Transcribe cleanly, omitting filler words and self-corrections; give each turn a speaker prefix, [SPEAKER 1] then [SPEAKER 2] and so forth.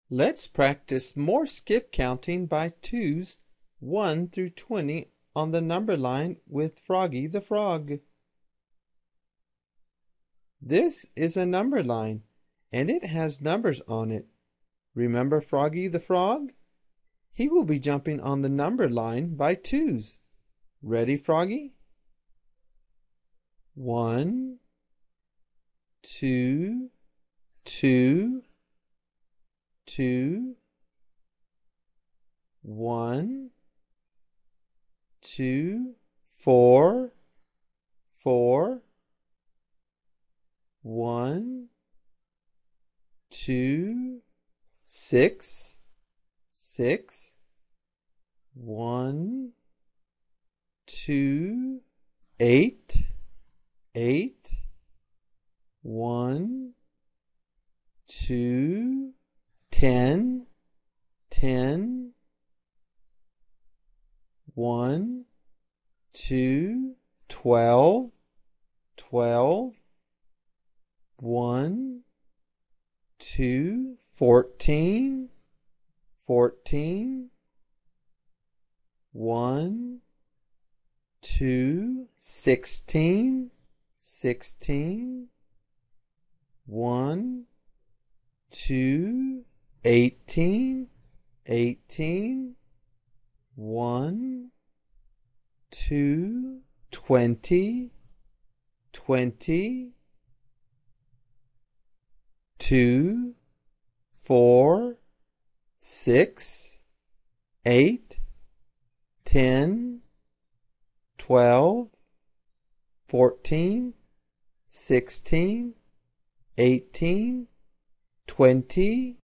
[SPEAKER 1] Let's practice more skip counting by 2's 1 through 20 on the number line with Froggy the Frog. This is a number line, and it has numbers on it. Remember Froggy the Frog? He will be jumping on the number line by 2's. Ready, Froggy? 1, 2, 2, 2, 1, 2, 4, 4, 1, 2, 6, 6, 1, 2, 8, 8, 1, 2, 10, 10, 1, 2, 12, 12, 1, 2, 14, 14, 1, 2, 16, 16, 1, 2, 18, 18, 1, 2, 20, 20, 2, 4, 6, 8, 10, 12, 14, 16, 18, 20,